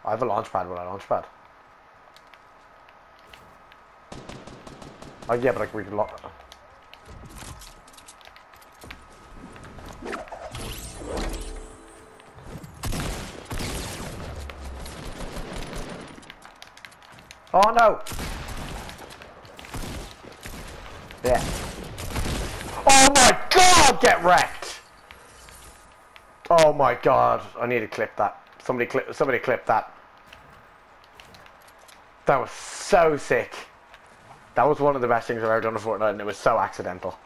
I have a launch pad. With a launch pad. Oh yeah, but like we can lock. Oh no! Yeah. Oh my god! Get wrecked! Oh my god! I need to clip that. Somebody clip that. That was so sick. That was one of the best things I've ever done in Fortnite, and it was so accidental.